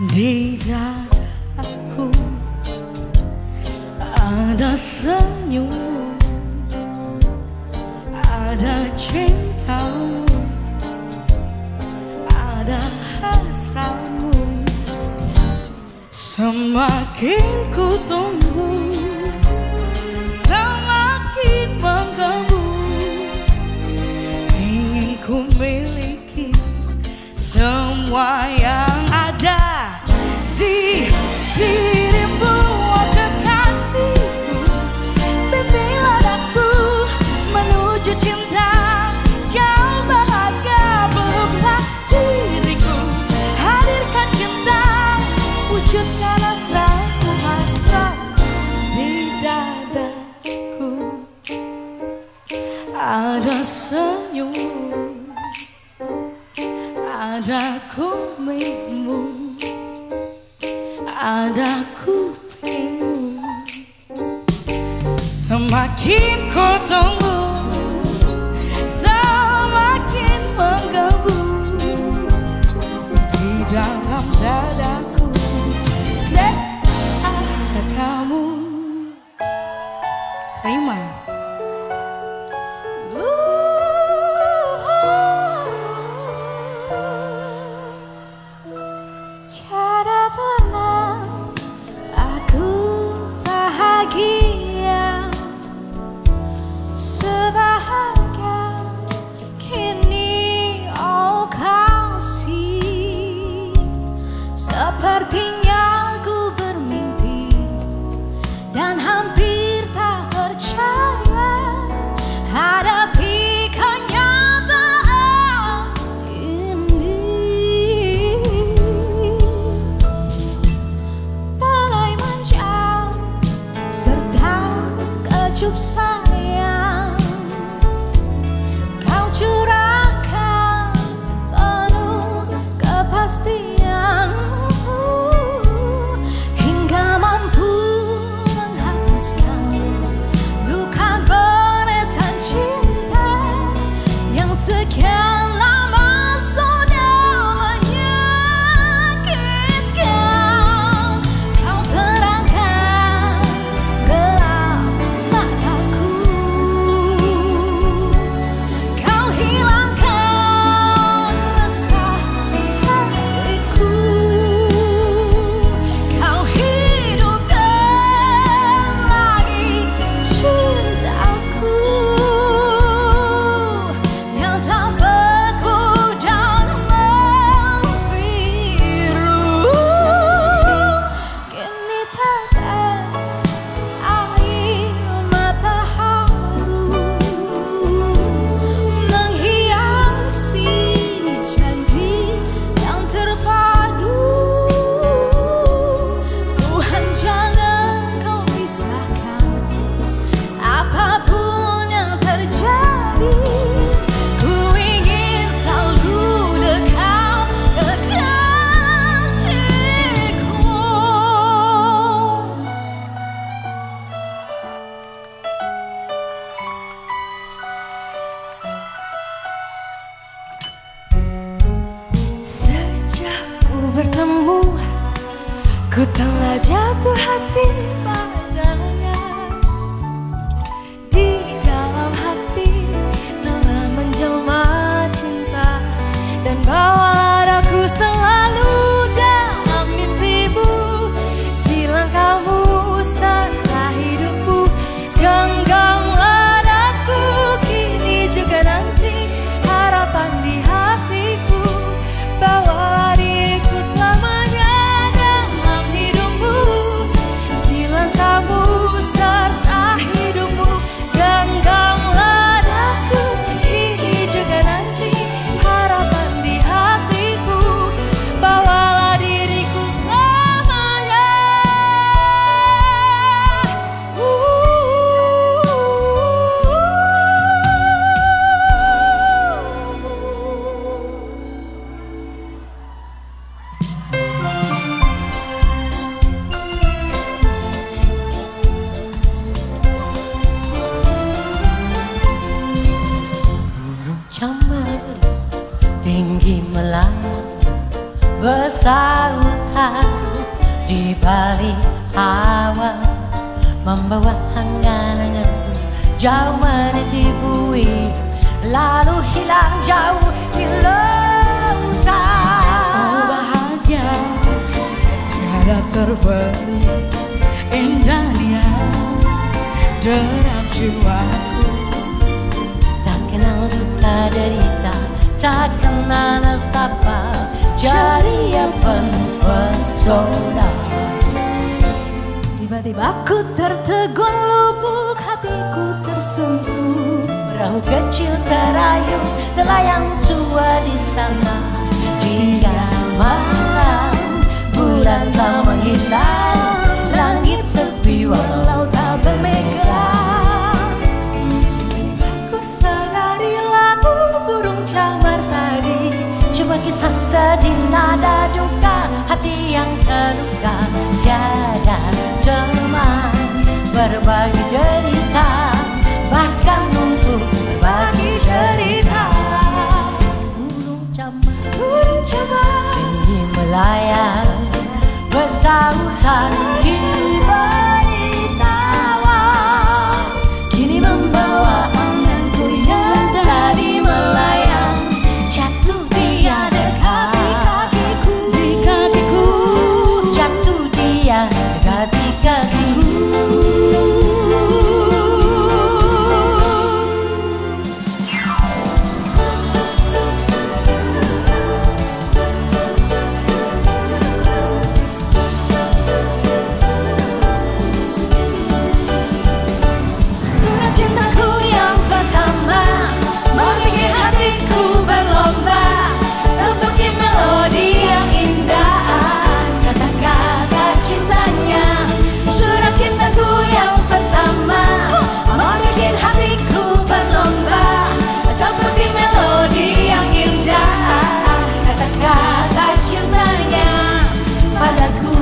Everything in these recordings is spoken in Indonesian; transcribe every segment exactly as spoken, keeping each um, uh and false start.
Di dadaku ada senyummu, ada cintamu, ada hasratmu. Semakin ku tunggu, semakin mengganggu. Ingin ku miliki semua yang ada di dirimu, oh kekasihku. Bimbinglah aku menuju cinta yang bahagia. Peluklah diriku, hadirkan cinta, wujudkan hasratku, hasratku. Di dadaku ada senyummu, ada kumismu, ada kupingmu. Semakin ku tunggu, semakin mengganggu. Di dalam dadaku seada kamu. Rima. Tiada pernah aku bahagia sebahagia kini, oh kasih. Sepertinya ku bermimpi dan hampir tak percaya hadapi kenyataan ini. Belai manja serta kecup sayang kau curahkan penuh kepastian, hingga mampu menghapuskan luka goresan cinta yang sekian lama sudah menyakitkan. Kau terangkan gelap mataku, kau hilangkan resah hatiku, kau hidupkan lagi cintaku yang tak beku dan membiru. Kini tetes air mata haru menghiasi janji yang terpadu. Tuhan, jangan kau pisahkan apapun yang terjadi. Ku ingin selalu dekat kekasihku. Sejak ku bertemu, ku telah jatuh hati padanya. Di dalam hati telah menjelma cinta, dan bawalah aku selalu dalam mimpimu. Di langkahmu serta hidupku, genggamlah daku kini juga nanti. Harapan di hatiku, bawalah diriku selamanya dalam hidupmu. Di langkahmu serta hidupmu, genggamlah daku kini juga nanti. Harapan di hatiku, bawalah diriku selamanya. Burung camar tinggi melayang bersaut di balik hawa, membawa angan-anganku jauh meniti bui, lalu hilang jauh di lautan. Oh bahagia tiada terberi, indah dia dalam jiwaku. Tak kenal duka derita, tak kenal nestapa, ceria penuh pesona. Tiba-tiba aku tertegun, lubuk hatiku tersentuh. Perahu kecil terayun, telayang tua di sana. Jika malam bulan tak menghilang, langit sepi walau tak bermegang. Tiba-tiba aku sadari lagu burung camar tadi, Cuma kisah sedih nada duka, hati yang terluka, tiada teman berbagi derita, bahkan untuk berbagi cerita. Burung camar, burung camar tinggi melayang, bersahutan di balik tawa, kini membawa anganku yang tadi melayang, jatuh dia dekat kakiku, di kakiku, jatuh dia dekat di kakiku. Surat cintaku yang pertama membuat hatiku berlomba, seperti melodi yang indah, kata-kata cintanya. Surat cintaku yang pertama membuat hatiku berlomba, seperti melodi yang indah, kata-kata cintanya padaku.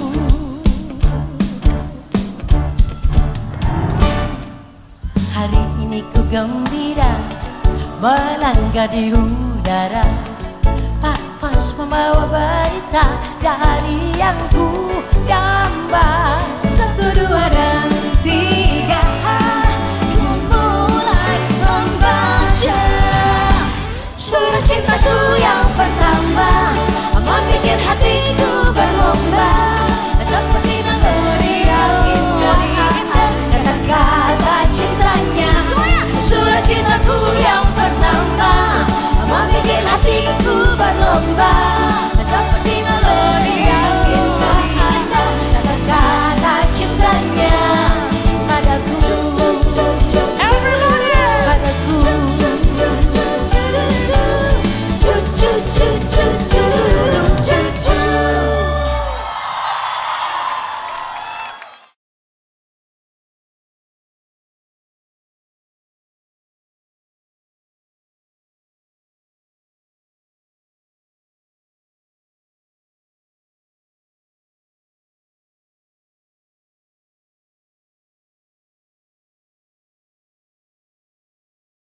Hari ini ku gembira melangkah di udara, Papas membawa berita dari yang ku gambar. Satu dua dan tiga.